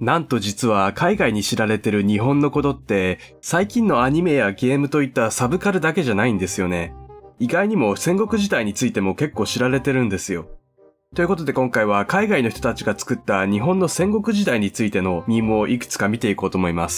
なんと実は海外に知られてる日本のことって最近のアニメやゲームといったサブカルだけじゃないんですよね。意外にも戦国時代についても結構知られてるんですよ。ということで今回は海外の人たちが作った日本の戦国時代についてのミームをいくつか見ていこうと思います。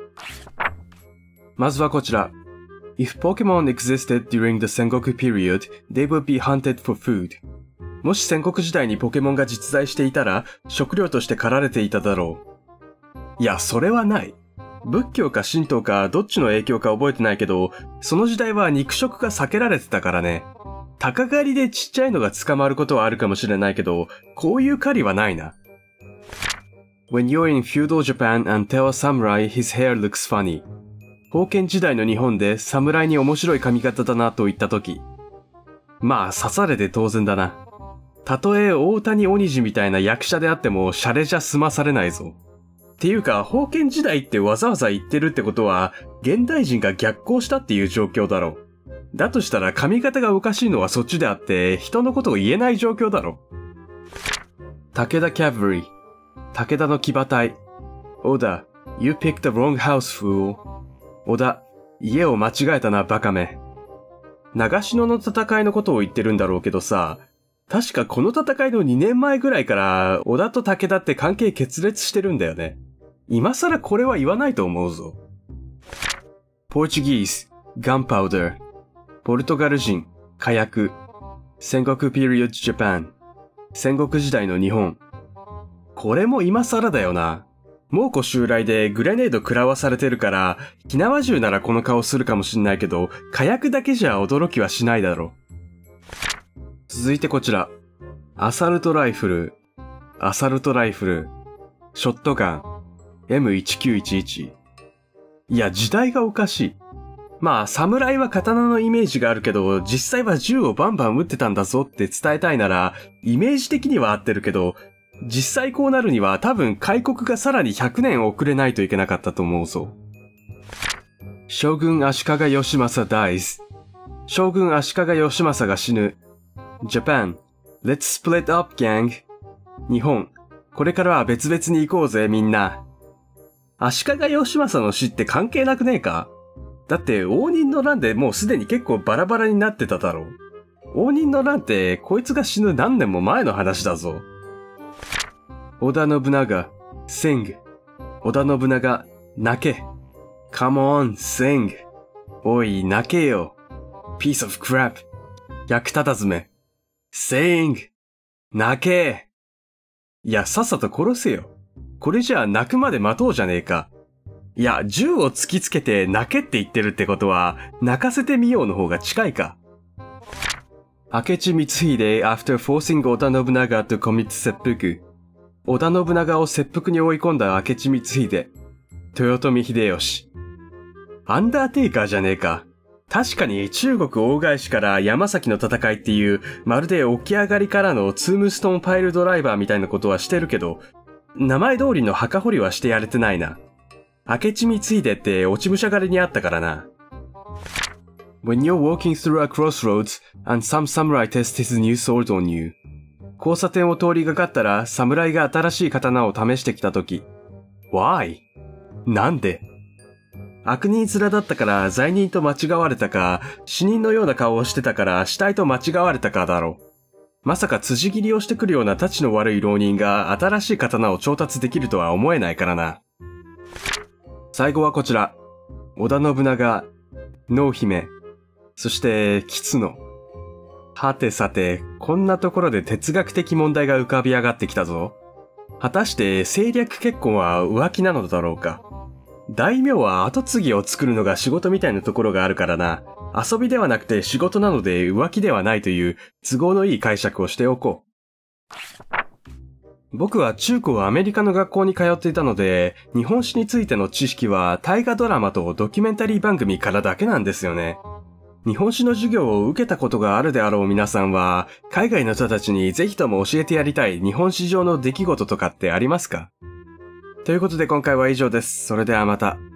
まずはこちら。If Pokemon existed during the Sengoku period, they would be hunted for food. もし戦国時代にポケモンが実在していたら食料として狩られていただろう。いや、それはない。仏教か神道かどっちの影響か覚えてないけど、その時代は肉食が避けられてたからね。鷹狩りでちっちゃいのが捕まることはあるかもしれないけど、こういう狩りはないな。When you're in feudal Japan and tell a samurai his hair looks funny. 封建時代の日本で侍に面白い髪型だなと言ったとき。まあ刺されて当然だな。たとえ大谷鬼次みたいな役者であってもシャレじゃ済まされないぞ。っていうか、封建時代ってわざわざ言ってるってことは、現代人が逆行したっていう状況だろ。だとしたら髪型がおかしいのはそっちであって、人のことを言えない状況だろ。武田 Cavalry。武田の騎馬隊。小田、You picked the wrong house, fool. 小田、家を間違えたな、バカめ。長篠の戦いのことを言ってるんだろうけどさ、確かこの戦いの2年前ぐらいから、織田と武田って関係決裂してるんだよね。今更これは言わないと思うぞ。Portuguese, gunpowder. ポルトガル人、火薬。戦国 period Japan. 戦国時代の日本。これも今更だよな。蒙古襲来でグレネード食らわされてるから、火縄銃ならこの顔するかもしんないけど、火薬だけじゃ驚きはしないだろ。続いてこちら。アサルトライフル。ショットガン。M1911。いや、時代がおかしい。まあ、侍は刀のイメージがあるけど、実際は銃をバンバン撃ってたんだぞって伝えたいなら、イメージ的には合ってるけど、実際こうなるには多分開国がさらに100年遅れないといけなかったと思うぞ。将軍足利義政 dies。将軍足利義政が死ぬ。Japan, let's split up, gang. 日本、これからは別々に行こうぜ、みんな。足利義政の死って関係なくねえか？だって応仁の乱でもうすでに結構バラバラになってただろう。応仁の乱ってこいつが死ぬ何年も前の話だぞ。織田信長、sing。織田信長、泣け。Come on, sing。おい、泣けよ。Piece of crap。役立たずめ。sing。泣け。いや、さっさと殺せよ。これじゃあ泣くまで待とうじゃねえか。いや、銃を突きつけて泣けって言ってるってことは、泣かせてみようの方が近いか。明智光秀 after forcing 織田信長 to commit 切腹。織田信長を切腹に追い込んだ明智光秀。豊臣秀吉。アンダーテイカーじゃねえか。確かに中国大返しから山崎の戦いっていう、まるで起き上がりからのツームストーンパイルドライバーみたいなことはしてるけど、名前通りの墓掘りはしてやれてないな。明智光秀って落ち武者狩りにあったからな。When you're walking through a crossroads and some samurai tests his new sword on you. 交差点を通りがかったら侍が新しい刀を試してきたとき。Why? なんで？悪人面だったから罪人と間違われたか、死人のような顔をしてたから死体と間違われたかだろう。まさか辻斬りをしてくるような太刀の悪い浪人が新しい刀を調達できるとは思えないからな。最後はこちら。織田信長、濃姫、そして狐野。はてさて、こんなところで哲学的問題が浮かび上がってきたぞ。果たして政略結婚は浮気なのだろうか。大名は跡継ぎを作るのが仕事みたいなところがあるからな。遊びではなくて仕事なので浮気ではないという都合のいい解釈をしておこう。僕は中高アメリカの学校に通っていたので、日本史についての知識は大河ドラマとドキュメンタリー番組からだけなんですよね。日本史の授業を受けたことがあるであろう皆さんは、海外の人たちにぜひとも教えてやりたい日本史上の出来事とかってありますか？ということで今回は以上です。それではまた。